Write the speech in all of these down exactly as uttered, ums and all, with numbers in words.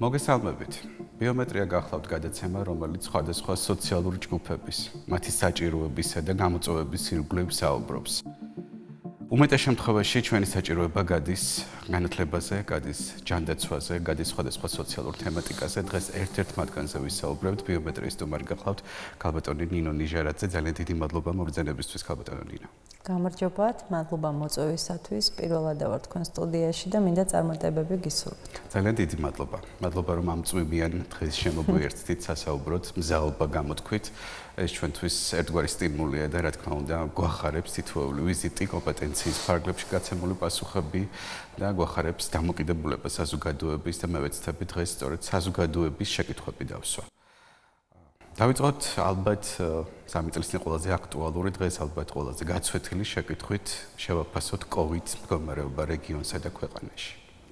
მოგესალმებით. ბიომეტრია გახლავთ გადაცემა, რომელიც სხვადასხვა სოციალური ჯგუფების, მათი საჭიროებისა და გამოწვევების ირგვლივ საუბრობს. უმეტეს შემთხვევაში ჩვენი საჭიროება გადის განათლებაზე, გადის ჯანდაცვაზე, გადის სხვადასხვა სოციალურ თემატიკაზე. დღეს ერთ-ერთ მათგანზე ვისაუბრებთ. ბიომეტრიის სტუმარი გახლავთ ქალბატონი ნინო ნიჟარაძე. ძალიან დიდი მადლობა მოგზაურობისთვის ქალბატონო ნინო. გამარჯობათ, მადლობა მოწვევისათვის. პირველად ვარ თქვენ სტუდიაში და მინდა წარმატებები გისურვოთ. ძალიან დიდი მადლობა. მადლობა რომ ამ წვიმიან დღეს შემოგვიერთდით სასაუბროდ, მზაობა გამოთქვით. ეს ჩვენთვის ერთგვარი სტიმულია და რა თქმა უნდა გვახარებს თითოეული ვიზიტი, კომპეტენციის ფარგლებში გაცემული პასუხები და გვახარებს დამოკიდებულება საზოგადოების და მე ვეცდები დღეს სწორედ საზოგადოების შეკითხვები დავსვა. დავიწყოთ ალბათ სამი წლის ყველაზე აქტუალური დღეს ალბათ ყველაზე გაცვეთილი შეკითხვით შევაფასოთ COVID მდგომარეობა რეგიონსა და ქვეყანაში.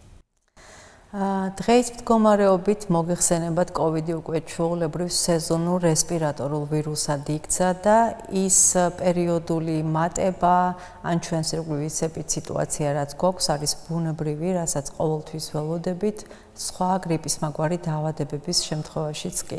დღეს მდგომარეობით მოგეხსენებათ COVID უკვე ჩვეულებრივ სეზონურ რესპირატორულ ვირუსად იქცა და ის პერიოდული მატება ან ჩვენს ირგვლივ ისეთი სიტუაცია რაც გვაქვს არის ბუნებრივი, რასაც ყოველთვის ველოდებით სხვა გრიპის მაგვარი დაავადებების შემთხვევაშიც კი.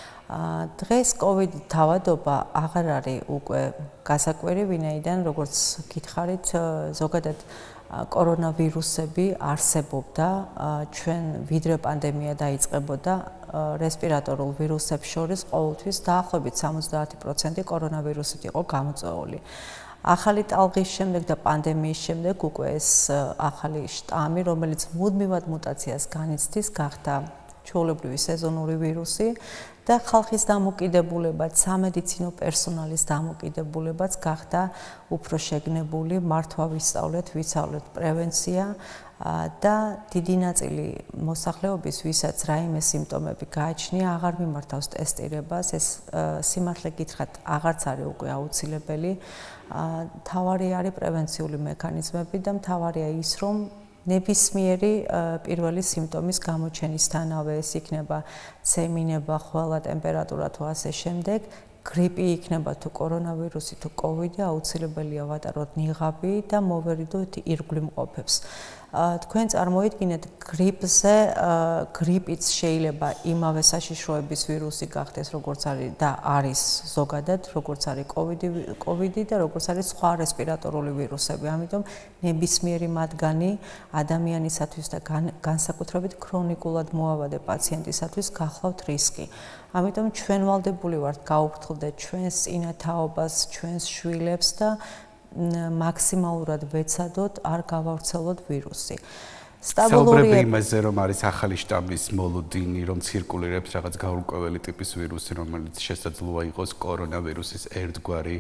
დღეს COVID თავადობა აღარ არის უკვე გასაკვირი, ვინაიდან როგორც გითხარით, ზოგადად კორონავირუსები არსებობდა ჩვენ ვიდრე პანდემია დაიწყებოდა რესპირატორულ ვირუსებს შორის ყოველთვის დაახლოებით სამოცდაათი პროცენტი კორონავირუსით იყო გამოწვეული. ახალი ტალღის შემდეგ და პანდემიის შემდეგ უკვე ეს ახალი შტამი, რომელიც მუდმივად მუტაციას განიცდის, გახდა ჩვეულებრივი სეზონური ვირუსი და ხალხის დამოკიდებულებაც, სამედიცინო პერსონალის დამოკიდებულებაც გახდა უფრო შეგნებული, მართვა ვისწავლეთ, ვიცავლეთ პრევენცია და დიდი ნაწილი მოსახლეობის, ვისაც რაიმე სიმპტომები გააჩნია, აღარ მიმართავს ტესტირებას, ეს სიმართლე გითხრათ, აღარც არის უკვე აუცილებელი. თავარი არის პრევენციული მექანიზმები და მთავარია ის, რომ ნებისმიერი პირველი სიმპტომის გამოჩენისთანავე ეს იქნება ცემინება, ხვალა, ტემპერატურა თუ ასე შემდეგ, გრიპი იქნება თუ კორონავირუსი თუ კოვიდი, აუცილებელია ვატაროთ ნიღაბი და მოვერიდოთ ირგვლივ მყოფებს. თქვენ წარმოიდგინეთ გრიპზე, გრიპიც შეიძლება იმავე საშიშროების ვირუსი გახდეს, როგორც არის და არის ზოგადად, როგორც არის კოვიდი, კოვიდი და როგორც არის სხვა რესპირატორული ვირუსები. ამიტომ ნებისმიერი მათგანი ადამიანისათვის და განსაკუთრებით ქრონიკულად მოავადე პაციენტისათვის გახლავთ რისკი. ამიტომ ჩვენ ვალდებული ვართ გაუფრთხილდეთ ჩვენს წინათაობას, ჩვენს შვილებს და მაქსიმალურად ვეცადოთ არ გავავრცელოთ ვირუსი. სტაბილურია იმაზე რომ არის ახალი შტამის მოლოდინი, რომ ცირკულირებს რაღაც გაურკვეველი ტიპის ვირუსი, რომელიც შესაძლოა იყოს კორონავირუსის ერთგვარი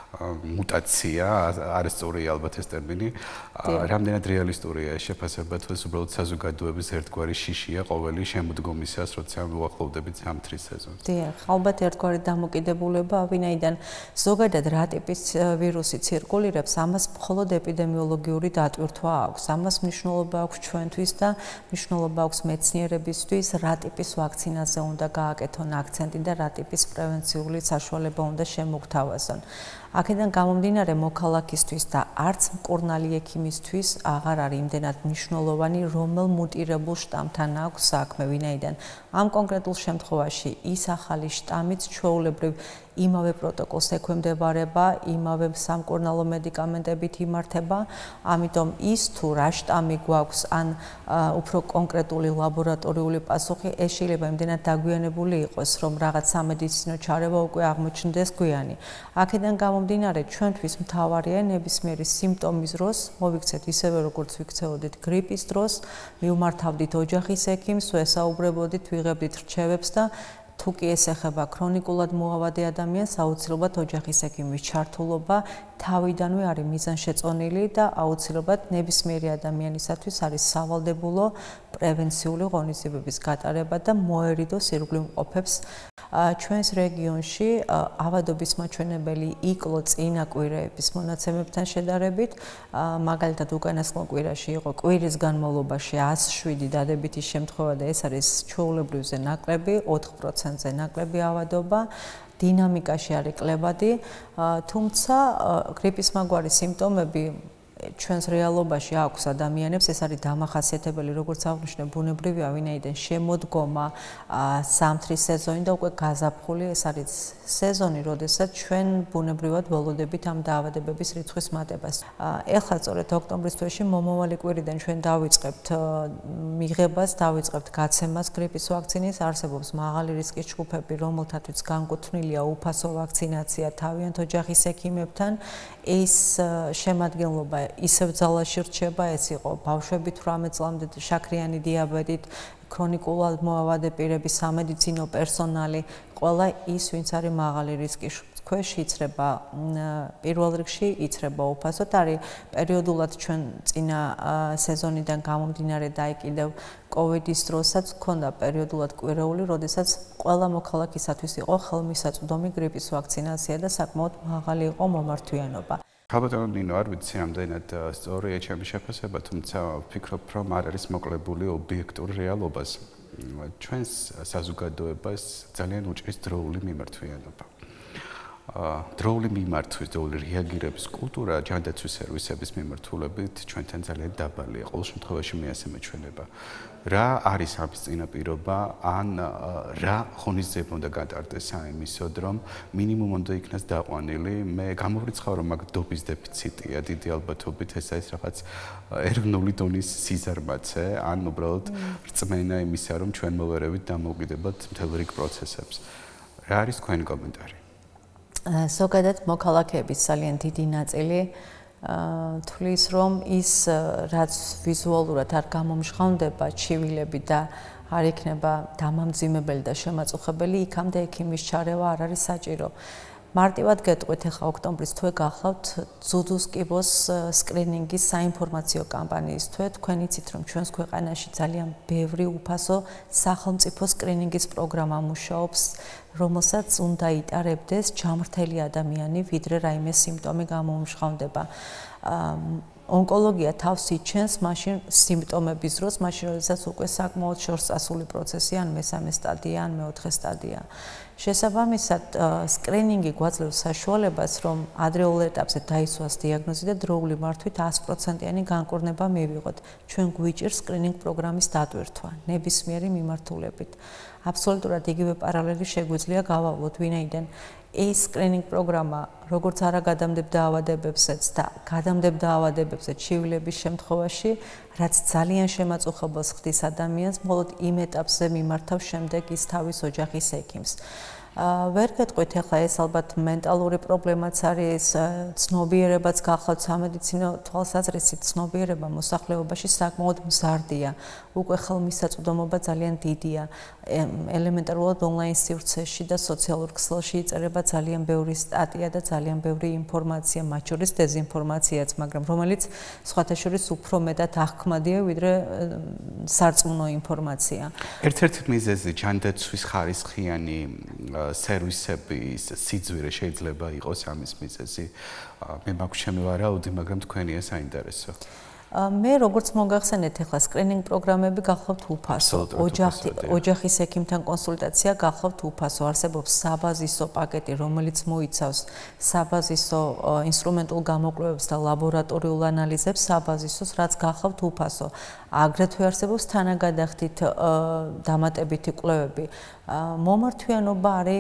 მუტაცია, არის სწორია ალბათ ეს ტერმინი. რამდენად რეალისტურია ეს შეფასება, თუ ეს უბრალოდ საზოგადოების ერთგვარი შიშია ყოველი შემოდგომისას, როცა უახლოვდებით ზამთრის სეზონს. დიახ, ალბათ ერთგვარი დამოკიდებულება, ვინაიდან ზოგადად რა ტიპის ვირუსი ცირკულირებს, ამას მხოლოდ ეპიდემიოლოგიური დატვირთვა აქვს. ამას მნიშვნელობა აქვს ჩვენთვის და მნიშვნელობა აქვს მეცნიერებისთვის, რა ტიპის ვაქცინაზე უნდა გააკეთონ აქცენტი და რა ტიპის პრევენციული საშუალება უნდა შემოგთავაზონ. აქედან გამომდინარე მოქალაქისთვის და არც მკურნალი ექიმისთვის აღარ არის იმდენად მნიშვნელოვანი, რომელ მუტირებულ შტამთან აქვს საქმე, ვინაიდან ამ კონკრეტულ შემთხვევაში ის ახალი შტამიც ჩვეულებრივ იმავე პროტოკოლს ექვემდებარება, იმავე სამკურნალო მედიკამენტებით იმართება, ამიტომ ის თუ რა შტამი გვაქვს, ან უფრო კონკრეტული ლაბორატორიული პასუხი, ეს შეიძლება იმდენად დაგვიანებული იყოს, რომ რაღაც სამედიცინო ჩარევა უკვე აღმოჩნდეს გვიანი. აქედან გამომდინარე, ჩვენთვის მთავარია ნებისმიერი სიმპტომის დროს, მოვიქცეთ ისევე როგორც ვიქცეოდით გრიპის დროს, მივმართავდით ოჯახის ექიმს, ვესაუბრებოდით, ვიღებდით რჩევებს და თუ კი ეს ეხება ქრონიკულად მოავადე ადამიანს, აუცილებლად ოჯახის ექიმის ჩართულობა თავიდანვე არის მიზანშეწონილი და აუცილებლად ნებისმიერი ადამიანისათვის არის სავალდებულო პრევენციული ღონისძიებების გატარება და მოერიდოს ირგვლივ მყოფებს. ჩვენს რეგიონში ავადობის მაჩვენებელი იკლო წინა კვირეების მონაცემებთან შედარებით, მაგალითად უკანასკნელ კვირაში იყო კვირის განმავლობაში ათს შვიდი დადებითი შემთხვევა და ეს არის ჩვეულებრივზე ნაკლები, ოთხ პროცენტზე ნაკლები ავადობა. დინამიკაში არის კლებადი, თუმცა გრიპის მაგვარი სიმპტომები ჩვენს რეალობაში აქვს ადამიანებს, ეს არის დამახასიათებელი, როგორც აღნიშნე, ბუნებრივია, ვინაიდან შემოდგომა, სამთრის სეზონი და უკვე გაზაფხული, ეს არის სეზონი, როდესაც ჩვენ ბუნებრივად ველოდებით ამ დაავადებების რიცხვის მატებას. ეხლა სწორედ ოქტომბრის თვეში მომავალი კვირიდან ჩვენ დავიწყებთ მიღებას, დავიწყებთ გაცემას გრიპის ვაქცინის, არსებობს მაღალი რისკის ჯგუფები, რომელთათვიც განკუთვნილია უფასო ვაქცინაცია თავიანთ ოჯახის ექიმებთან. ეს შემადგენლობა ისევ ძალაში რჩება, ეს იყო ბავშვები თვრამეტ წლამდე შაქრიანი დიაბეტით, ქრონიკულად მოავადე პირები, სამედიცინო პერსონალი, ყველა ის, ვინც არის მაღალი რისკის ქვეშ, იცრება პირველ რიგში, იცრება უფასოდ. არის პერიოდულად ჩვენ წინა სეზონიდან გამომდინარე და აი კიდევ კოვიდის დროსაც ჰქონდა პერიოდულად კვირეული, როდესაც ყველა მოქალაქისათვის იყო ხელმისაწვდომი გრიპის ვაქცინაცია და საკმაოდ მაღალი იყო მომართვიანობა. ხალბატონო ნინო, არ ვიცი ამდენად სწორია ჩემი შეფასება, თუმცა ვფიქრობ, რომ არ არის მოკლებული ობიექტურ რეალობას. ჩვენს საზოგადოებას ძალიან უჭირს დროული მიმართვიანობა. დროული მიმართვის, დროული რეაგირების კულტურა ჯანდაცვის სერვისების მიმართულებით ჩვენთან ძალიან დაბალია. ყოველ შემთხვევაში მე ასე მეჩვენება. რა არის ამის წინაპირობა, ან რა ღონისძიება უნდა გატარდეს აიმისოდ, რომ მინიმუმ უნდა იქნას დაყვანილი. მე გამოვრიცხავ, რომ მაგ დობის დეფიციტია დიდი ალბათობით, ეს არის რაღაც ეროვნული დონის სიზარმაცე, ან უბრალოდ რწმენა იმისა, რომ ჩვენ მოვერევით დამოუკიდებლად მთელ რიგ პროცესებს. რა არის თქვენი კომენტარი? ზოგადად მოქალაქეების ძალიან დიდი ნაწილი თვლის, რომ ის რაც ვიზუალურად არ გამომჟღავნდება, ჩივილები და არ იქნება დამამძიმებელი და შემაწუხებელი, იქამდე ექიმის ჩარევა არ არის საჭირო. მარტივად გეტყვით, ახლა ოქტომბრის თვე გახლავთ ძუძუს კიბოს სკრინინგის საინფორმაციო კამპანიის თვე. თქვენ იცით, რომ ჩვენს ქვეყანაში ძალიან ბევრი უფასო სახელმწიფო სკრინინგის პროგრამა მუშაობს, რომელსაც უნდა იტარებდეს ჯამრთელი ადამიანი, ვიდრე რაიმე სიმპტომი გამომჟღავნდება. ონკოლოგია თავს იჩენს მაშინ სიმპტომების დროს, მაშინ როდესაც უკვე საკმაოდ შორსწასული პროცესი, ან მესამე სტადია, ან მეოთხე სტადია. შესაბამისად, სკრინინგი გვაძლევს საშუალებას, რომ ადრეულ ეტაპზე დაისვას დიაგნოზი და დროული მართვით ათი პროცენტიანი განკურნება მივიღოთ. ჩვენ გვიჭირს სკრინინგ პროგრამის დატვირთვა ნებისმიერი მიმართულებით. აბსოლუტურად იგივე პარალელი შეგვიძლია გავავლოთ, ვინაიდან ეს სკრინინგ პროგრამა როგორც არა გადამდებ დაავადებებსაც და გადამდებ დაავადებებზე ჩივილების შემთხვევაში, რაც ძალიან შემაწუხებელს ხდის ადამიანს, მხოლოდ იმ ეტაპზე მიმართავს შემდეგ ის თავის ოჯახის ექიმს. ვერ გეტყვით, ახლა ეს ალბათ მენტალური პრობლემაც არის, ცნობიერებაც გახლავთ სამედიცინო თვალსაზრისით, ცნობიერება მოსახლეობაში საკმაოდ მზარდია. უკვე ხელმისაწვდომობა ძალიან დიდია. ელემენტარულად ონლაინ სივრცეში და სოციალურ ქსელში იწერება ძალიან ბევრი სტატია და ძალიან ბევრი ინფორმაცია, მათ შორის დეზინფორმაციაც, მაგრამ რომელიც სხვათა შორის უფრო მეტად აღქმადია, ვიდრე სარწმუნო ინფორმაცია. ერთ-ერთი მიზეზი ჯანდაცვის ხარისხიანი სერვისების სიძვირე შეიძლება იყოს ამის მიზეზი. მე მაქვს ჩემი ვარაუდი, მაგრამ თქვენია საინტერესო. მე როგორც მოგახსენეთ, ახლა სკრინინგ პროგრამები გახლავთ უფასო. ოჯახის ექიმთან კონსულტაცია გახლავთ უფასო. არსებობს საბაზისო პაკეტი, რომელიც მოიცავს საბაზისო ინსტრუმენტულ გამოკვლევებს და ლაბორატორიულ ანალიზებს საბაზისოს, რაც გახლავთ უფასო. აგრეთვე არსებობს თანაგადახდით დამატებითი კვლევები. მომართვიანობა არის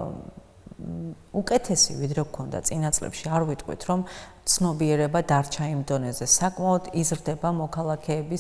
უკეთესი, ვიდრე გქონდა წინა წლებში. არ ვიტყვით, რომ ცნობიერება დარჩა იმ დონეზე. საკმაოდ იზრდება მოქალაქეების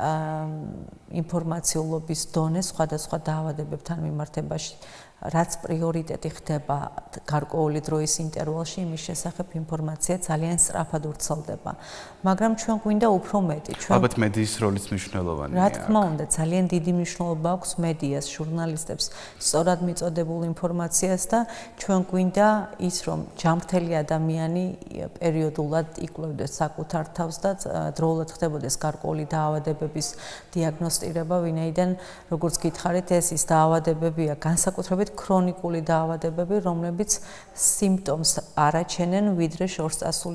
ინფორმაციულობის დონე სხვადასხვა დაავადებებთან მიმართებაში, რაც პრიორიტეტი ხდება გარკვეული დროის ინტერვალში, იმის შესახებ ინფორმაცია ძალიან სწრაფად ვრცელდება. მაგრამ ჩვენ გვინდა უფრო მეტი. ალბათ მედიის როლიც მნიშვნელოვანია. რა თქმა უნდა, ძალიან დიდი მნიშვნელობა აქვს მედიას, ჟურნალისტებს, სწორად მიწოდებულ ინფორმაციას და ჩვენ გვინდა ის, რომ ჯამრთელი ადამიანი პერიოდულად იკვლევდეს საკუთარ თავს და დროულად ხდებოდეს გარკვეული დაავადებების დიაგნოსტირება, ვინაიდან როგორც გითხარით, ეს ის დაავადებებია, განსაკუთრებით ქრონიკული დაავადებები, რომლებიც სიმპტომს არ აჩენენ, ვიდრე შორსწასული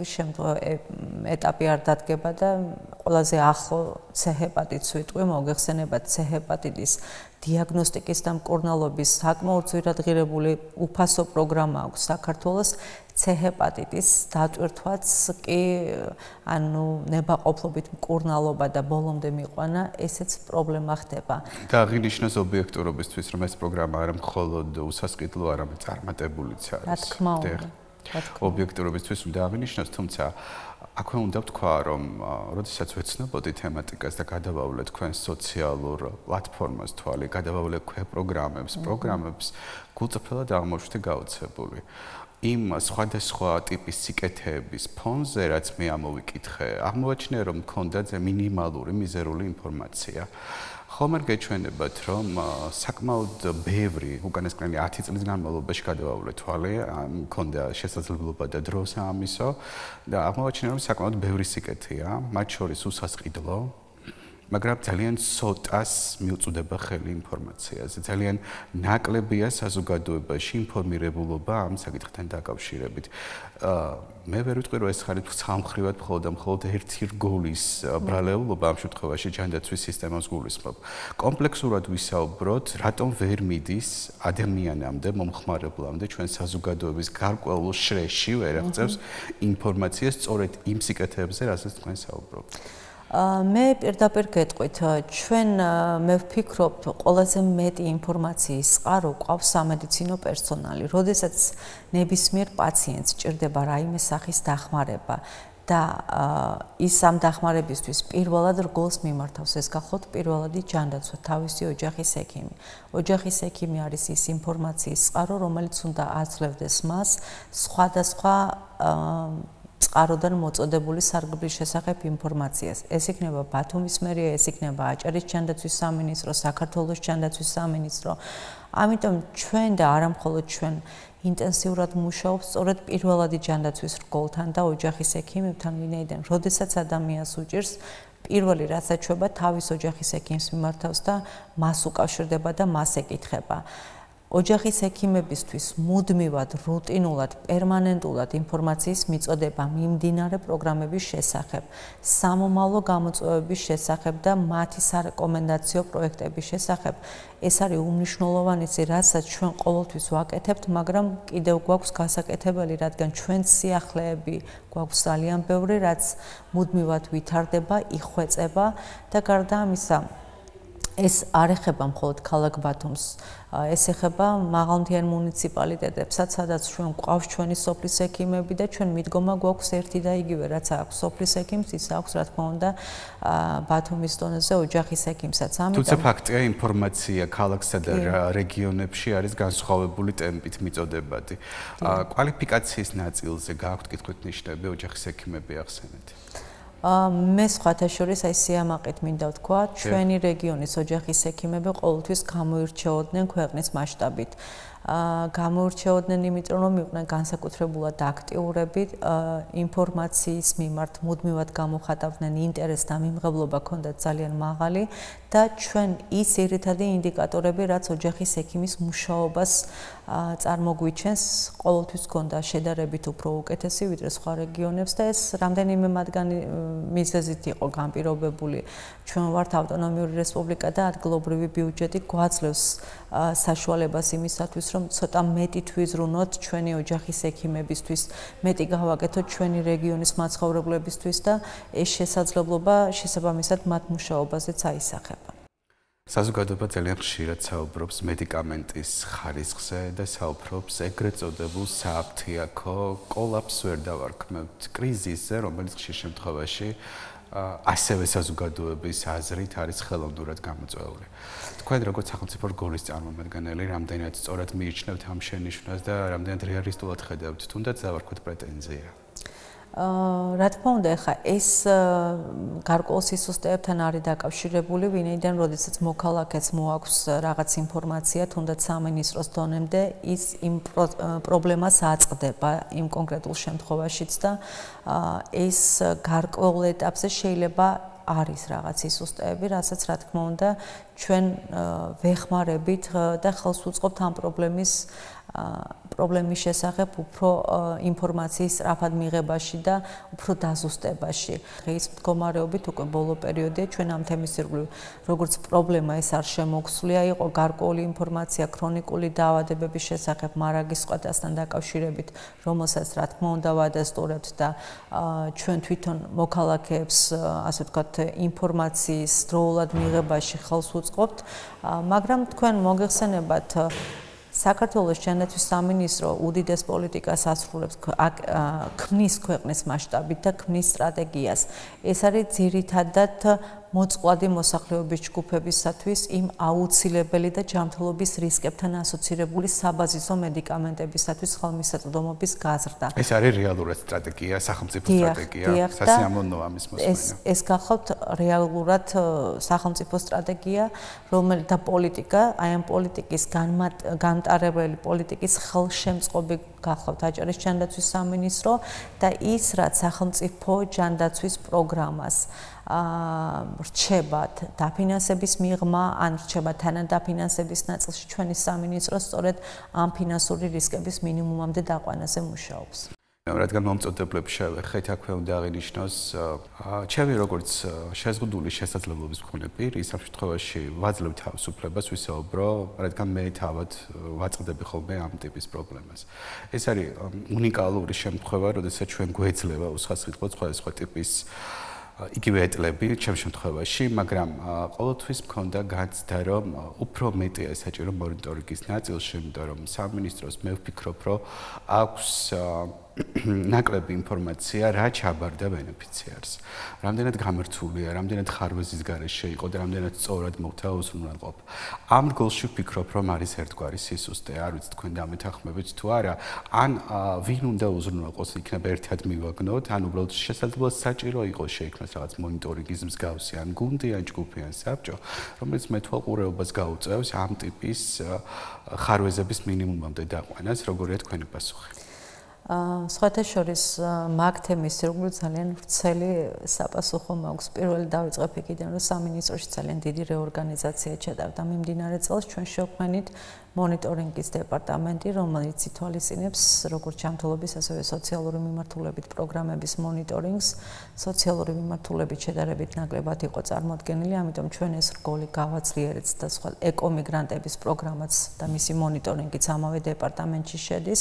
ეტაპი არ დადგება და ყველაზე ახლო ცე ჰეპატიტს ვიტყვი, მოგეხსენებათ ცე ჰეპატიტის დიაგნოსტიკის და მკურნალობის საკმაოდ ძვირადღირებული უფასო პროგრამა აქვს საქართველოს. C ჰეპატიტის დატვირთვაც კი ანუ ნებაყოფლობით მკურნალობა და ბოლომდე მიყვანა ესეც პრობლემა ხდება. და აღინიშნოს ობიექტურობისთვის, რომ ეს პროგრამა არა მხოლოდ უსასყიდლო, არამედ წარმატებულიც არის. რა თქმა უნდა. ობიექტურობისთვის უნდა აღინიშნოს, თუმცა აქვე უნდა ვთქვა, რომ როდესაც ვეცნობოდი თემატიკას და გადავავლეთ თქვენს სოციალურ პლატფორმას თვალი, გადავავლეთ ქვეპროგრამებს, პროგრამებს, გულწრფელად აღმოჩნდი გაოცებული. იმ სხვადასხვა ტიპის სიკეთეების ფონზე, რაც მე ამოვიკითხე, აღმოაჩინე, რომ მქონდა მინიმალური მიზერული ინფორმაცია. ხომ არ გეჩვენებათ, რომ საკმაოდ ბევრი, უკანასკნელი ათი წლის განმავლობაში გადავავლეთ თვალი, მქონდა შესაძლებლობა და დრო ამისო და აღმოაჩინე, რომ საკმაოდ ბევრი სიკეთეა, მათ შორის უსასყიდლო, მაგრამ ძალიან ცოტას მიუწვდება ხელი ინფორმაციაზე. ძალიან ნაკლებია საზოგადოებაში ინფორმირებულობა ამ საკითხთან დაკავშირებით. მე ვერ ვიტყვი, რომ ეს ხარით სამხრივად მხოლოდ და მხოლოდ ერთი რგოლის ბრალეულობა ამ შემთხვევაში ჯანდაცვის სისტემას გულისხმობ. კომპლექსურად ვისაუბროთ, რატომ ვერ მიდის ადამიანამდე, მომხმარებლამდე, ჩვენ საზოგადოების გარკვეულ შრეში ვერ აღწევს ინფორმაციას სწორედ იმ სიკეთეებზე, რასაც თქვენ საუბრობთ. მე პირდაპირ გეტყვით, ჩვენ მე ვფიქრობ, ყველაზე მეტი ინფორმაციის წყარო გვყავს სამედიცინო პერსონალი. როდესაც ნებისმიერ პაციენტს ჭირდება რაიმე სახის დახმარება და ის ამ დახმარებისთვის პირველად რგოლს მიმართავს, ეს გახლავთ პირველადი ჯანდაცვა, თავისი ოჯახის ექიმი. ოჯახის ექიმი არის ის ინფორმაციის წყარო, რომელიც უნდა აძლევდეს მას სხვადასხვა წყაროდან მოწოდებული სარგბლის შესახებ ინფორმაციას. ეს იქნება ბათუმის მერია, ეს იქნება აჭარის ჯანდაცვის სამინისტრო, საქართველოს ჯანდაცვის სამინისტრო. ამიტომ ჩვენ და არა მხოლოდ ჩვენ ინტენსიურად მუშაობს სწორედ პირველადი ჯანდაცვის რგოლთან და ოჯახის ექიმებთან, ვინაიდან როდესაც ადამიანს უჭირს, პირველი რაც ეჩვება თავის ოჯახის ექიმს მიმართავს და მას უკავშირდება და მას ეკითხება. ოჯახის ექიმებისთვის მუდმივად, რუტინულად, პერმანენტულად ინფორმაციის მიწოდება მიმდინარე პროგრამების შესახებ, სამომავლო გამოწვევების შესახებ და მათი სარეკომენდაციო პროექტების შესახებ. ეს არის უმნიშვნელოვანესი, რასაც ჩვენ ყოველთვის ვაკეთებთ, მაგრამ კიდევ გვაქვს გასაკეთებელი, რადგან ჩვენ სიახლეები გვაქვს ძალიან ბევრი, რაც მუდმივად ვითარდება, იხვეწება და გარდა ამისა, ეს არ ეხება მხოლოდ ქალაქ ბათუმს, ეს ეხება მაღალმთიან მუნიციპალიტეტებსაც, სადაც ჩვენ გვყავს ჩვენი სოფლის ექიმები და ჩვენ მიდგომა გვაქვს ერთი და იგივე, რაც აქვს სოფლის ექიმს, ის აქვს რა თქმა უნდა ბათუმის დონეზე ოჯახის ექიმსაც. თუმცა ფაქტია, ინფორმაცია ქალაქსა და რეგიონებში არის განსხვავებული ტემპით მიწოდებადი. კვალიფიკაციის ნაწილზე გააქვთ კითხვით ნიშნები, ოჯახის ექიმები ახსენეთ. მე სხვათა შორის აი სიამაყით მინდა ვთქვა, ჩვენი რეგიონის ოჯახის ექიმები ყოველთვის გამოირჩეოდნენ ქვეყნის მასშტაბით. გამოირჩეოდნენ იმიტომ, რომ იყვნენ განსაკუთრებულად აქტიურები, ინფორმაციის მიმართ მუდმივად გამოხატავდნენ ინტერესს და მიმღებლობა ჰქონდათ ძალიან მაღალი და ჩვენ ის ერთადი ინდიკატორები, რაც ოჯახის ექიმის მუშაობას წარმოგვიჩენს, ყოველთვის ჰქონდა შედარებით უფრო უკეთესი ვიდრე სხვა რეგიონებს და ეს რამდენიმე მათგანი მიზეზით იყო განპირობებული. ჩვენ ვართ ავტონომიური რესპუბლიკა და ადგილობრივი ბიუჯეტი გვაძლევს საშუალებას იმისათვის, რომ ცოტა მეტი თვიზრუნოთ ჩვენი ოჯახის ექიმებისთვის, მეტი გავაკეთოთ ჩვენი რეგიონის მაცხოვრებლებისთვის და ეს შესაძლებლობა შესაბამისად მათ მუშაობაზეც აისახება. საზოგადოება ძალიან ხშირად საუბრობს მედიკამენტის ხარისხზე და საუბრობს ეგრეთ წოდებულ საფთიაქო კოლაფს ვერ დავარქმევთ კრიზისზე, რომელიც ხშირ შემთხვევაში ასევე საზოგადოების აზრით არის ხელოვნურად გამოწვეული. თქვენ როგორც სახელმწიფო რგოლის წარმომადგენელი, რამდენად სწორად მიიჩნევთ ამ შენიშვნას და რამდენად რეალისტულად ხედავთ, თუნდაც დავარქვათ პრეტენზია? რა თქმა უნდა, ეხა ეს გარკვეულ სისუსტეებთან არის დაკავშირებული, ვინაიდან როდესაც მოქალაქეც მოაქვს რაღაც ინფორმაცია, თუნდაც სამინისტროს დონემდე, ის იმ პრობლემას აწყდება იმ კონკრეტულ შემთხვევაშიც და ეს გარკვეულ ეტაპზე შეიძლება არის რაღაც სისუსტეები, რასაც რა თქმა უნდა ჩვენ ვეხმარებით და ხელს უწყობთ ამ პრობლემის პრობლემის შესახებ უფრო ინფორმაციის სწრაფად მიღებაში და უფრო დაზუსტებაში. დღის მდგომარეობით უკვე ბოლო პერიოდია ჩვენ ამ თემის ირგვლივ როგორც პრობლემა ეს არ შემოგსვლია, იყო გარკვეული ინფორმაცია ქრონიკული დაავადებების შესახებ მარაგის სყვეტასთან დაკავშირებით, რომელსაც რა თქმა უნდა ვადასტურებთ და ჩვენ თვითონ მოქალაქეებს ასე ვთქვათ ინფორმაციის დროულად მიღებაში ხელს უწყობთ, მაგრამ თქვენ მოგეხსენებათ საქართველოს ჯანდაცვის სამინისტრო უდიდეს პოლიტიკას ასრულებს ქმნის ქვეყნის მასშტაბით და ქმნის სტრატეგიას. ეს არის ძირითადად მოწყვლადი მოსახლეობის ჯგუფებისათვის იმ აუცილებელი და ჯანმრთელობის რისკებთან ასოცირებული საბაზისო მედიკამენტებისათვის ხელმისაწვდომობის გაზრდა. ეს არის რეალურად სტრატეგია, სახელმწიფო სტრატეგია, სასიამოვნოა ამის მოსმენა. ეს ეს გახლავთ რეალურად სახელმწიფო სტრატეგია, რომელიც და პოლიტიკა, აი ამ პოლიტიკის განმტარებელი პოლიტიკის ხელშემწყობი გახლავთ აჭარის ჯანდაცვის სამინისტრო და ის რაც სახელმწიფო ჯანდაცვის პროგრამას რჩებათ დაფინანსების მიღმა ან რჩება თანადაფინანსების ნაწილში ჩვენი სამინისტრო სწორედ ამ ფინანსური რისკების მინიმუმამდე დაყვანაზე მუშაობს. რადგან მომწოდებლებს შევეხეთ, აქვე უნდა აღინიშნოს, ჩემი როგორც შეზღუდული შესაძლებლობის მქონე პირი, ამ შემთხვევაში ვაძლევ თავისუფლებას ვისაუბრო, რადგან მე თავად ვაწყდები ხოლმე ამ ტიპის პრობლემას. ეს არის უნიკალური შემთხვევა, როდესაც ჩვენ გვეძლევა უსხასრიტყვა სხვადასხვა ტიპის იგივე ეტლები ჩემ შემთხვევაში, მაგრამ ყოველთვის მქონდა განცდა, რომ უფრო მეტია საჭირო მონიტორინგის ნაწილში, იმიტომ რომ სამინისტროს მე ვფიქრობ, რომ აქვს ნაკლები ინფორმაცია რა ჩაბარდა ბენეფიციარს. რამდენად გამართულია, რამდენად ხარვეზის გარეშე იყო და რამდენად სწორად მოხდა უზრუნველყოფა. ამ რგოლში ვფიქრობ, რომ არის ერთგვარი სისუსტე, არ ვიცი თქვენ დამეთანხმებით თუ არა, ან ვინ უნდა უზრუნველყოს, იქნება ერთად მივაგნოთ, ან უბრალოდ შესაძლოა საჭირო იყოს შეიქმნას რაღაც მონიტორინგის მსგავსი, ან გუნდი, ან ჯგუფი, ან საბჭო, რომელიც მეთვალყურეობას გაუწევს ამ ტიპის ხარვეზების მინიმუმამდე დაყვანას, როგორია თქვენი პასუხი. სხვათა შორის მაგ თემის ირგვლივ ძალიან ვრცელი საპასუხო მაქვს. პირველი დავიწყებ იქიდან, რომ სამინისტროში ძალიან დიდი რეორგანიზაცია ჩატარდა მიმდინარე წელს. ჩვენ შევქმნით მონიტორინგის დეპარტამენტი, რომელიც ითვალისწინებს როგორც ჯანმრთელობის, ასევე სოციალური მიმართულებით პროგრამების მონიტორინგს. სოციალური მიმართულებით შედარებით ნაკლებად იყო წარმოდგენილი, ამიტომ ჩვენ ეს რგოლი გავაძლიერეთ და სხვა ეკომიგრანტების პროგრამაც და მისი მონიტორინგიც ამავე დეპარტამენტში შედის.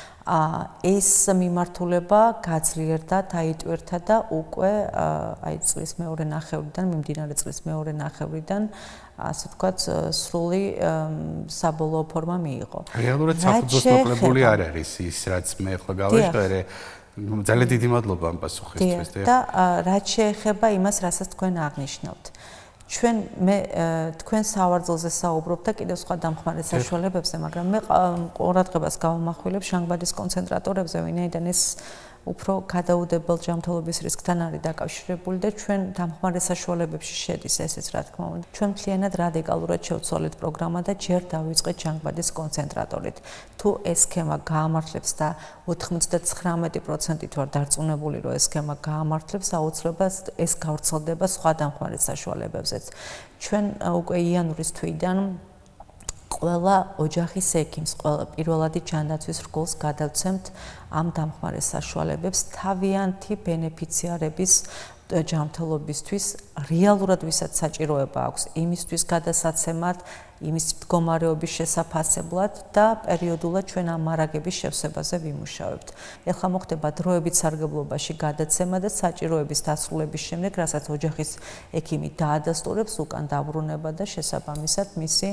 ეს მიმართულება გაძლიერდა, დაიტვირთა და უკვე აი წლის მეორე ნახევრიდან, მიმდინარე წლის მეორე ნახევრიდან, ასე ვთქვათ, სრული საბოლოო ფორმა მიიღო. რეალურად საფუძვლოს მოკლებული არ არის ის, რაც მე ახლა გავაჟღერე. ძალიან დიდი მადლობა ამ პასუხისთვის. და რაც შეეხება იმას, რასაც თქვენ აღნიშნავთ. ჩვენ მე თქვენ სავარძელზე საუბრობ და კიდევ სხვა დამხმარე საშუალებებზე, მაგრამ მე ყურადღებას გავამახვილებ შანგბადის კონცენტრატორებზე, ვინაიდან ეს უფრო გადაუდებელ ჯანმრთელობის რისკთან არის დაკავშირებული და ჩვენ დამხმარე საშუალებებში შედის ესეც რა თქმა უნდა. ჩვენ მთლიანად რადიკალურად შევცვალეთ პროგრამა და ჯერ დავიწყეთ შანგბადის კონცენტრატორით. თუ ეს სქემა გაამართლებს და ოთხმოცდათხრამეტი პროცენტით ვარ დარწმუნებული, რომ ეს სქემა გაამართლებს, აუცილებლად ეს გავრცელდება სხვა დამხმარე საშუალებებზეც. ჩვენ უკვე იანვრის თვიდან ყველა ოჯახის ექიმს, ყველა პირველადი ჯანდაცვის რგოლს გადავცემთ ამ დამხმარე საშუალებებს თავიანთი ბენეფიციარების ჯანმრთელობისთვის რეალურად ვისაც საჭიროება აქვს იმისთვის გადასაცემად, იმის მდგომარეობის შესაფასებლად და პერიოდულად ჩვენ ამ მარაგების შევსებაზე ვიმუშავებთ. ეხლა მოხდება დროებით სარგებლობაში გადაცემა და საჭიროების დასრულების შემდეგ, რასაც ოჯახის ექიმი დაადასტურებს, უკან დაბრუნება და შესაბამისად მისი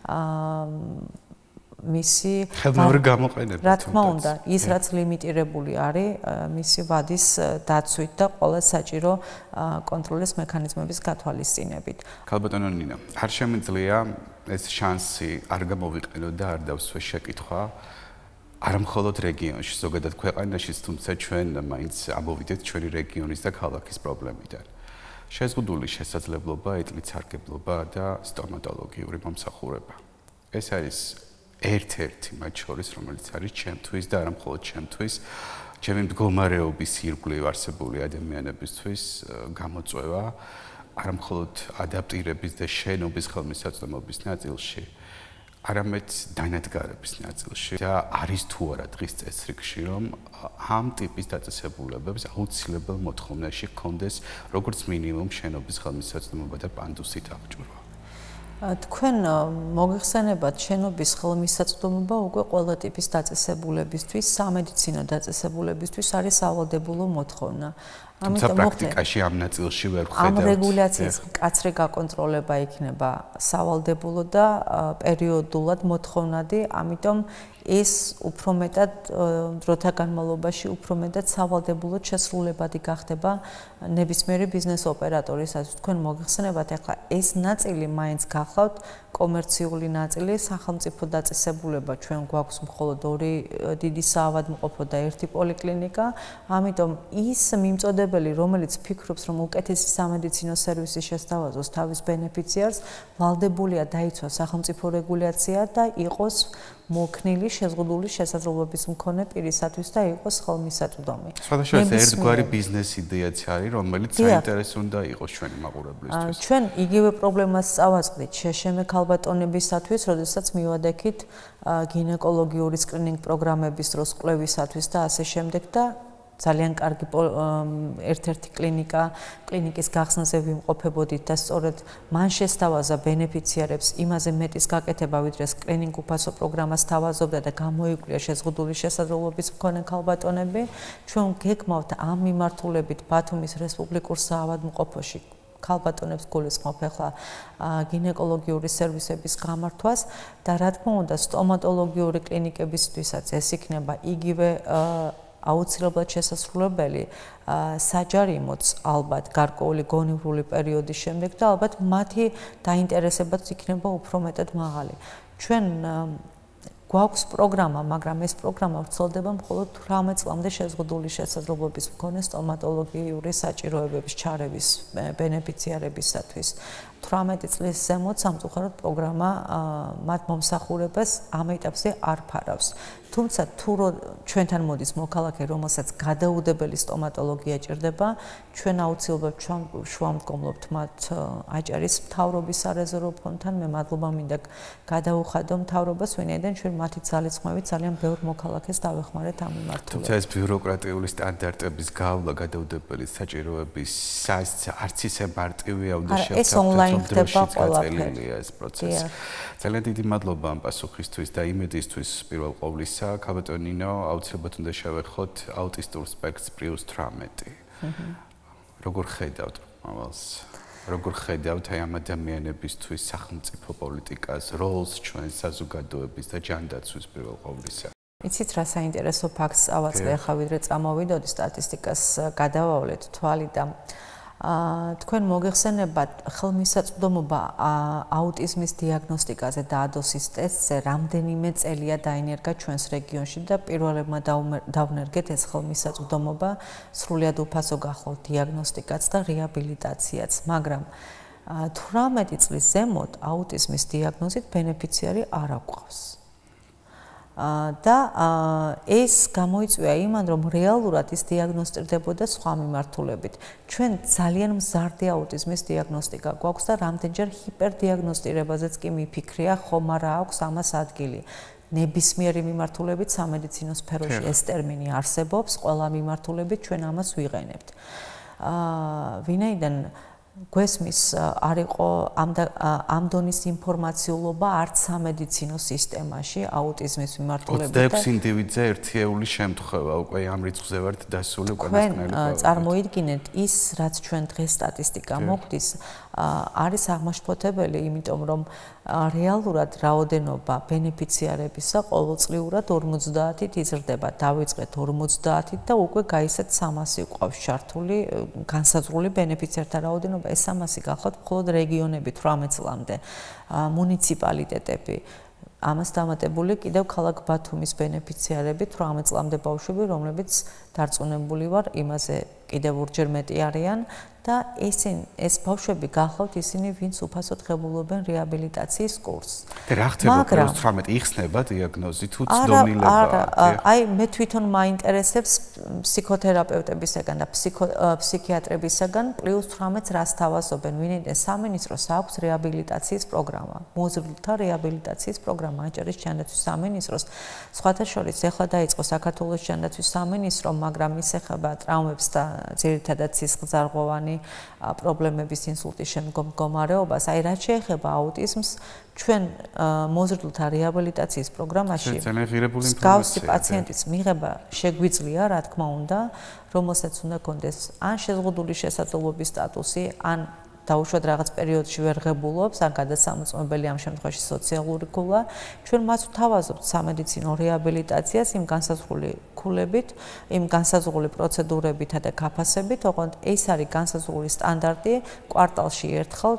მისი ხელმეორე გამოყენება. რა თქმა უნდა, ის რაც ლიმიტირებული არის მისი ვადის დაცვით და ყველა საჭირო კონტროლის მექანიზმების გათვალისწინებით. ქალბატონო ნინო, არ შემიძლია ეს შანსი არ გამოვიყენო და არ დავსვე შეკითხვა არა მხოლოდ რეგიონში, ზოგადად ქვეყანაშიც, თუმცა ჩვენ მაინც ამოვიდეთ ჩვენი რეგიონის და ქალაქის პრობლემიდან. შეზღუდული შესაძლებლობა, ეტლით სარგებლობა და სტომატოლოგიური მომსახურება. ეს არის ერთ-ერთი მათ შორის, რომელიც არის ჩემთვის და არა მხოლოდ ჩემთვის, ჩემი მდგომარეობის ირგვლივ არსებული ადამიანებისთვის გამოწვევა. არა მხოლოდ ადაპტირების და შენობის ხელმისაწვდომობის ნაწილში, არამედ დანადგარების ნაწილში და არის თუ არა დღის წესრიგში, რომ ამ ტიპის დაწესებულებებს აუცილებელ მოთხოვნაში ჰქონდეს როგორც მინიმუმ შენობის ხელმისაწვდომობა და პანდუსით აღჭურვა. თქვენ მოგეხსენებათ შენობის ხელმისაწვდომობა უკვე ყველა ტიპის დაწესებულებისთვის, სამედიცინო დაწესებულებისთვის არის სავალდებულო მოთხოვნა. თუმცა პრაქტიკაში ამ ნაწილში ვერ ვხედავთ. ამ რეგულაციის მკაცრი გაკონტროლება იქნება სავალდებულო და პერიოდულად მოთხოვნადი, ამიტომ ეს უფრო მეტად დროთა განმავლობაში უფრო მეტად სავალდებულოდ შესრულებადი გახდება ნებისმიერი ბიზნეს ოპერატორისათვის. თქვენ მოგეხსენებათ, ახლა ეს ნაწილი მაინც გახლავთ კომერციული ნაწილი, სახელმწიფო დაწესებულება ჩვენ გვაქვს მხოლოდ ორი დიდი საავადმყოფო და ერთი პოლიკლინიკა, ამიტომ ის მიმწოდებელი, რომელიც ფიქრობს, რომ უკეთესი სამედიცინო სერვისი შესთავაზოს თავის ბენეფიციარს, ვალდებულია დაიცვას სახელმწიფო რეგულაცია და იყოს მოქნილი შეზღუდული შესაძლებლობის მქონე პირისათვის და იყოს ხელმისაწვდომი. სხვადასხვა ერთგვარი ბიზნეს იდეაც არის, რომელიც საინტერესო უნდა იყოს ჩვენი მაყურებლისთვის. ჩვენ იგივე პრობლემას წავაწყდით შეშემე ქალბატონებისათვის, როდესაც მივადექით გინეკოლოგიური სკრინინგ პროგრამების დროს კვლევისათვის და ასე შემდეგ და ძალიან კარგი ერთ-ერთი კლინიკა, კლინიკის გახსნაზე ვიმყოფებოდით და სწორედ მან შესთავაზა ბენეფიციარებს იმაზე მეტის გაკეთება, ვიდრე სკრინინგ უფასო პროგრამას თავაზობდა და გამოიკვლია შეზღუდული შესაძლებლობის მქონე ქალბატონები. ჩვენ გეკმავთ ამ მიმართულებით ბათუმის რესპუბლიკურ საავადმყოფოში ქალბატონებს გულისხმობ ახლა გინეკოლოგიური სერვისების გამართვას და რა თქმა უნდა სტომატოლოგიური კლინიკებისთვისაც ეს იქნება იგივე აუცილებლად შესასრულებელი საჯარიმოც ალბათ გარკვეული გონივრული პერიოდის შემდეგ და ალბათ მათი დაინტერესებაც იქნება უფრო მეტად მაღალი. ჩვენ გვაქვს პროგრამა, მაგრამ ეს პროგრამა ვრცელდება მხოლოდ თვრამეტ წლამდე შეზღუდული შესაძლებლობის მქონე სტომატოლოგიური საჭიროებების ჩარევის ბენეფიციარებისათვის. თვრამეტი წლის ზემოთ სამწუხაროდ პროგრამა მათ მომსახურებას ამ ეტაპზე არ ფარავს. თუმცა თუ ჩვენთან მოდის მოქალაქე, რომელსაც გადაუდებელი სტომატოლოგია ჭირდება, ჩვენ აუცილებლად შუამდგომლობთ მათ აჭარის მთავრობის სარეზერვო ფონდთან. მე მადლობა მინდა გადაუხადო მთავრობას, ვინაიდან ჩვენ მათი ძალისხმევით ძალიან ბევრ მოქალაქეს დავეხმარეთ ამ მიმართულებით. თუმცა ეს ბიუროკრატიული სტანდარტების გავლა გადაუდებელი საჭიროების არც ისე მარტივია და შევთავაზოთ ხდება ყველაფერი ეს პროცესი. ძალიან დიდი მადლობა ამ პასუხისთვის და იმედისთვის პირველ ყოვლისა. ქალბატონ ნინო, აუცილებლად უნდა შევეხოთ აუტისტურ სპექტრს პლუს თვრამეტი. როგორ ხედავთ ამას? როგორ ხედავთ აი ამ ადამიანებისთვის სახელმწიფო პოლიტიკას, როლს ჩვენ საზოგადოების და ჯანდაცვის პირველ ყოვლისა? იცით რა საინტერესო ფაქტს ავაწყდი ახლა ვიდრე წამოვიდოდი სტატისტიკას გადავავლეთ თვალი და თქვენ მოგეხსენებათ ხელმისაწვდომობა აუტიზმის დიაგნოსტიკაზე და ადოსის ტესტზე რამდენიმე წელია დაინერგა ჩვენს რეგიონში და პირველებმა დავნერგეთ ეს ხელმისაწვდომობა სრულიად უფასო გახლავთ დიაგნოსტიკაც და რეაბილიტაციაც, მაგრამ თვრამეტი წლის ზემოთ აუტიზმის დიაგნოზით ბენეფიციარი არ აგვყავს. და ეს გამოიწვია იმან, რომ რეალურად ის დიაგნოსტირდებოდა სხვა მიმართულებით. ჩვენ ძალიან მზარდი აუტიზმის დიაგნოსტიკა გვაქვს და რამდენჯერ ჰიპერდიაგნოსტირებაზეც კი მიფიქრია, ხომ არა აქვს ამას ადგილი. ნებისმიერი მიმართულებით სამედიცინო სფეროში ეს ტერმინი არსებობს, ყველა მიმართულებით ჩვენ ამას ვიყენებთ. ვინაიდან გვესმის არ იყო ამ დონის ინფორმაციულობა არც სამედიცინო სისტემაში აუტიზმის მიმართულებით. ოცდაექვსი ინდივიდზე ერთიეული შემთხვევა უკვე ამ რიცხვზე ვართ დასული უკანასკნელი. თქვენ წარმოიდგინეთ ის, რაც ჩვენ დღეს სტატისტიკა მოგვდის, არის აღმაშფოთებელი, იმიტომ რომ რეალურად რაოდენობა ბენეფიციარებისა ყოველწლიურად ორმოცდაათით იზრდება. დავიწყეთ ორმოცდაათით და უკვე გაიცეთ სამასი ყავს ჩართული განსაზღვრული ბენეფიციართა რაოდენობა. ეს სამასი გახლავთ მხოლოდ რეგიონები თვრამეტ წლამდე, მუნიციპალიტეტები. ამას დამატებული კიდევ ქალაქ ბათუმის ბენეფიციარები თვრამეტ წლამდე ბავშვები, რომლებიც დარწმუნებული ვარ იმაზე კიდევ ორჯერ მეტი არიან და ესენ ეს ბავშვები გახლავთ ისინი, ვინც უფასოდ ღებულობენ რეაბილიტაციის კურსს. და რა ხდება პლუს თვრამეტ იხსნება დიაგნოზი თუ ცდომილებაა? აი მე თვითონ მაინტერესებს ფსიქოთერაპევტებისგან და ფსიქიატრებისგან პლუს თვრამეტს რას თავაზობენ, ვინაიდან სამინისტროს აქვს რეაბილიტაციის პროგრამა, მოზრდილთა რეაბილიტაციის პროგრამა აჭარის ჯანდაცვის სამინისტროს. სხვათა შორის ეხლა დაიწყო საქართველოს ჯანდაცვის სამინისტრო, მაგრამ ის ეხება ტრავმებს და ძირითადად სისხლძარღვოვანი პრობლემების ინსულტის შემდგომ მდგომარეობას, აი რაც შეეხება აუტიზმს, ჩვენ მოზრდილთა რეაბილიტაციის პროგრამაში მსგავსი პაციენტის მიღება შეგვიძლია, რა თქმა უნდა, რომელსაც უნდა კონდეს ან შეზღუდული შესაძლებლობის სტატუსი, ან დაუშვათ რაღაც პერიოდში ვერ ღებულობს, ან გადასამოწმებელი ამ შემთხვევაში სოციალური ქულა, ჩვენ მას ვთავაზობთ სამედიცინო რეაბილიტაციას იმ განსაზღვრული ქულებით, იმ განსაზღვრული პროცედურებითა და გაფასებით, ოღონდ ეს არის განსაზღვრული სტანდარტი კვარტალში ერთხელ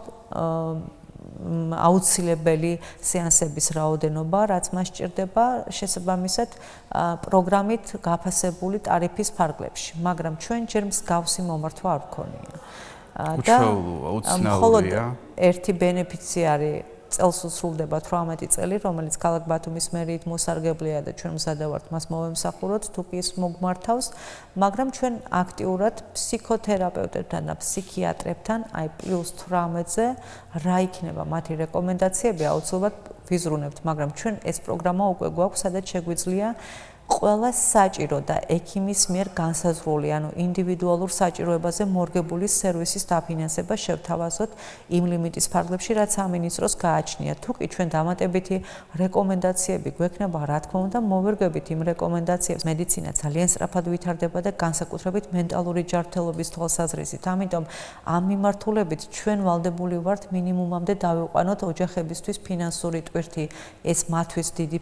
აუცილებელი სეანსების რაოდენობა, რაც მას სჭირდება შესაბამისად პროგრამით გაფასებული ტარიფის ფარგლებში, მაგრამ ჩვენ ჯერ მსგავსი მომართვა არ ვქონია. და მხოლოდ ერთი ბენეფიციარი წელს უსრულდება თვრამეტი წელი, რომელიც ქალაქ ბათუმის მერიით მოსარგებლეა და ჩვენ მზადავართ მას მოვემსახუროთ, თუ კი ის მოგმართავს, მაგრამ ჩვენ აქტიურად ფსიქოთერაპევტებთან და ფსიქიატრებთან, აი პლუს თვრამეტზე რა იქნება მათი რეკომენდაციები, აუცილებლად ვიზრუნებთ, მაგრამ ჩვენ ეს პროგრამა უკვე გვაქვს, სადაც შეგვიძლია ყველა საჭირო და ექიმის მიერ განსაზღვრული, ანუ ინდივიდუალურ საჭიროებაზე მორგებული სერვისის დაფინანსება შევთავაზოთ იმ ლიმიტის ფარგლებში, რაც სამინისტროს გააჩნია. თუ კი ჩვენ დამატებითი რეკომენდაციები გვექნება, რა თქმა უნდა, მოვერგებით იმ რეკომენდაციებს. მედიცინა ძალიან სწრაფად ვითარდება და განსაკუთრებით მენტალური ჯანმრთელობის თვალსაზრისით. ამიტომ ამ მიმართულებით ჩვენ ვალდებული ვართ მინიმუმამდე დავიყვანოთ ოჯახებისთვის ფინანსური ტვირთი, ეს მათთვის დიდი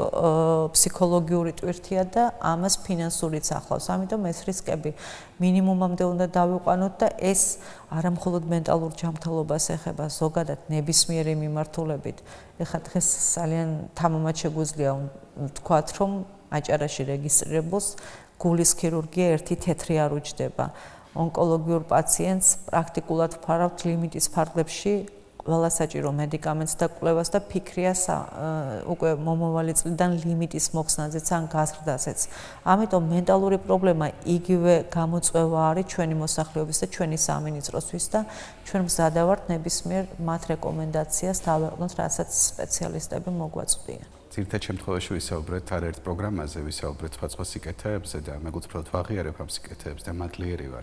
ფსიქოლოგიური ტვირთი და ამას ფინანსურიც ახლავს. ამიტომ ეს რისკები მინიმუმამდე უნდა დავიყვანოთ და ეს არა მხოლოდ მენტალურ ჯანმრთელობას ეხება, ზოგადად ნებისმიერი მიმართულებით. ეხლა დღეს ძალიან თამამად შეგვიძლია ვთქვათ, რომ აჭარაში რეგისტრირებულს გულის ქირურგია ერთი თეთრი არ უჯდება. ონკოლოგიურ პაციენტს პრაქტიკულად ვფარავთ ლიმიტის ფარგლებში ყველა საჭირო მედიკამენტს და კვლევას და ფიქრია უკვე მომავალი წლიდან ლიმიტის მოხსნაზეც ან გაზრდაზეც. ამიტომ მენტალური პრობლემა იგივე გამოწვევა არის ჩვენი მოსახლეობის და ჩვენი სამინისტროსთვის და ჩვენ მზადავართ ნებისმიერ მათ რეკომენდაციას დავეყნოთ, რასაც სპეციალისტები მოგვაწვდიან. ძირითადად შემთხვევაში ვისაუბრეთ არაერთ პროგრამაზე, ვისაუბრეთ სხვადასხვა სიკეთეებზე და მეგობრებოდ ვაღიარებ ამ სიკეთეებს და მადლიერი ვარ.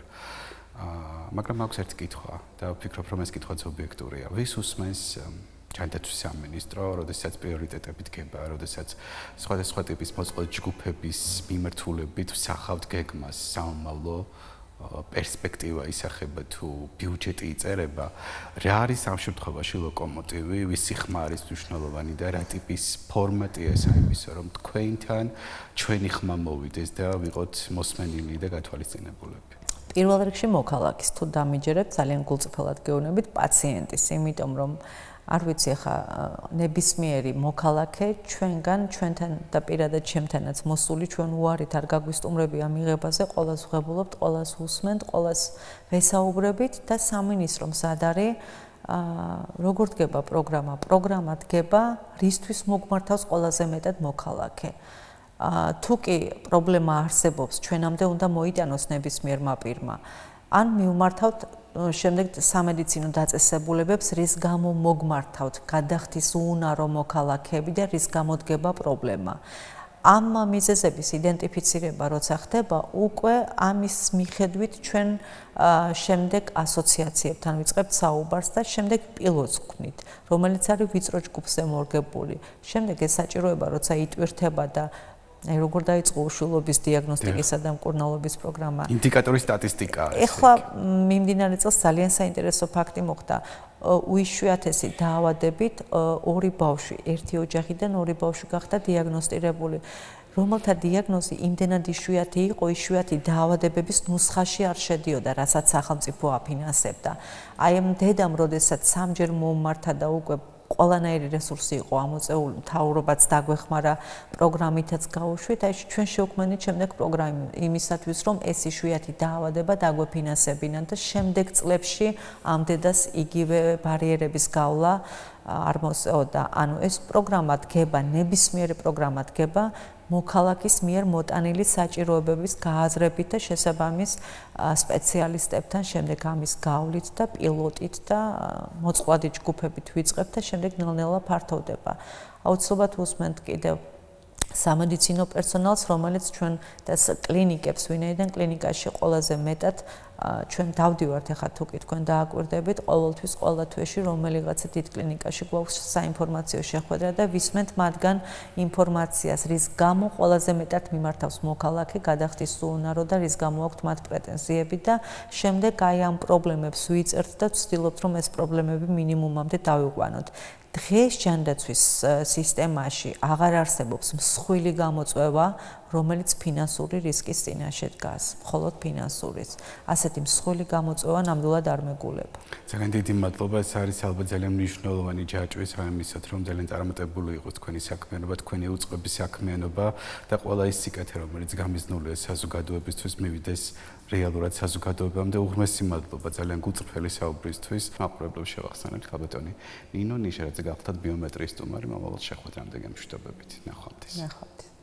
მაგრამ მაქვს ერთი კითხვა და ვფიქრობ, რომ ეს კითხვაც ობიექტურია. ვის უსმენს ჯანდაცვის სამინისტრო, როდესაც პრიორიტეტები დგება, როდესაც სხვადასხვა ტიპის მოწყვლედი ჯგუფების მიმართულებით ვსახავთ გეგმას, სამომავლო პერსპექტივა ისახება თუ ბიუჯეტი იწერება, რა არის ამ შემთხვევაში ლოკომოტივი, ვისი ხმა არის მნიშვნელოვანი და რა ტიპის ფორმატია ეს იმისა, რომ თქვენთან ჩვენი ხმა მოვიდეს და ვიყოთ მოსმენილი და გათვალისწინებულები. პირველ რიგში მოქალაქის თუ დამიჯერებთ ძალიან გულწრფელად გეუბნებით პაციენტის, იმიტომ რომ არ ვიცი ხა ნებისმიერი მოქალაქე ჩვენგან, ჩვენთან და პირადად ჩემთანაც მოსული ჩვენ უარით არ გაგვისტუმრებია მიღებაზე, ყოველს ვღებულობთ, ყოველს უსმენთ, ყოველს ვესაუბრებით და სამინისტრო მზად არის როგორ დგება პროგრამა? პროგრამა დგება რისთვის მოგმართავს ყველაზე მეტად მოქალაქე. თუ კი პრობლემა არსებობს, ჩვენამდე უნდა მოიტანოს ნებისმიერმა პირმა. ან მივმართავთ შემდეგ სამედიცინო დაწესებულებებს, რის გამო მოგმართავთ, გადახდის უუნარო მოქალაქეები და რის გამო დგება პრობლემა. ამ მიზეზების იდენტიფიცირება როცა ხდება, უკვე ამის მიხედვით ჩვენ შემდეგ ასოციაციებთან ვიწყებთ საუბარს და შემდეგ პილოტს ვქმნით, რომელიც არის ვიწრო ჯგუფზე მორგებული. შემდეგ ეს საჭიროება როცა იტვირთება და აი როგორ დაიწყო უშვილობის დიაგნოსტიკისა და მკურნალობის პროგრამა. ინდიკატორი სტატისტიკა. ეხლა მიმდინარე წელს ძალიან საინტერესო ფაქტი მოხდა. უიშვიათესი დაავადებით ორი ბავშვი, ერთი ოჯახიდან ორი ბავშვი გახდა დიაგნოსტირებული. რომელთა დიაგნოზი იმდენად იშვიათი იყო, იშვიათი დაავადებების ნუსხაში არ შედიოდა, რასაც სახელმწიფო აფინანსებდა. აი ამ დედამ, როდესაც სამჯერ მომმართა და უკვე ყველანაირი რესურსი იყო ამოწეული, მთავრობაც დაგვეხმარა პროგრამითაც გავუშვით, აი ჩვენ შევქმნით შემდეგ პროგრამა იმისათვის, რომ ეს იშვიათი დაავადება დაგვეფინანსებინან და შემდეგ წლებში ამ დედას იგივე ბარიერების გავლა არ მოსწეოდა. ანუ ეს პროგრამა დგება, ნებისმიერი პროგრამა დგება მოქალაქის მიერ მოტანილი საჭიროებების გააზრებით და შესაბამის სპეციალისტებთან შემდეგ ამის გავლით და პილოტით და მოწყვლადი ჯგუფებით ვიწყებთ და შემდეგ ნელ-ნელა ფართოვდება. აუცილებლად უსმენთ კიდევ სამედიცინო პერსონალს, რომელიც ჩვენ და კლინიკებს, ვინაიდან კლინიკაში ყველაზე მეტად ჩვენ დავდივართ ახლა თუ კი თქვენ დააკვირდებით, ყოველთვის ყველა თვეში რომელიღაცა დიდ კლინიკაში გვაქვს საინფორმაციო შეხვედრა და ვისმენთ მათგან ინფორმაციას, რის გამო ყველაზე მეტად მიმართავს მოქალაქე, გადახდის უუნარო და რის გამო აქვთ მათ პრეტენზიები და შემდეგ აი ამ პრობლემებს ვიწერთ და ვცდილობთ, რომ ეს პრობლემები მინიმუმამდე დავიყვანოთ. დღეს ჯანდაცვის სისტემაში აღარ არსებობს მსხვილი გამოწვევა, რომელიც ფინანსური რისკის წინაშე დგას, მხოლოდ ფინანსურის. ასეთი მსხვილი გამოწვევა ნამდვილად არ მეგულება. ძალიან დიდი მადლობა, ეს არის ალბათ ძალიან მნიშვნელოვანი ჯაჭვის რამისად, რომ ძალიან წარმატებული იყოს თქვენი საქმიანობა, თქვენი უწყების საქმიანობა და ყველა ის სიკეთე, რომელიც გამიზნულია საზოგადოებისთვის, მივიდეს რეალურად საზოგადოებამდე. უღრმესი მადლობა ძალიან გუწრფელი საუბრისთვის. მაყურებლებს შევახსენებთ ხალბატონი ნინო ნიჟარაძე გახლდათ ბიომეტრიის სტუმარი მომავალ შეხვედრამდე გემშვიდობებით. ნახვამდის. ნახვამდის.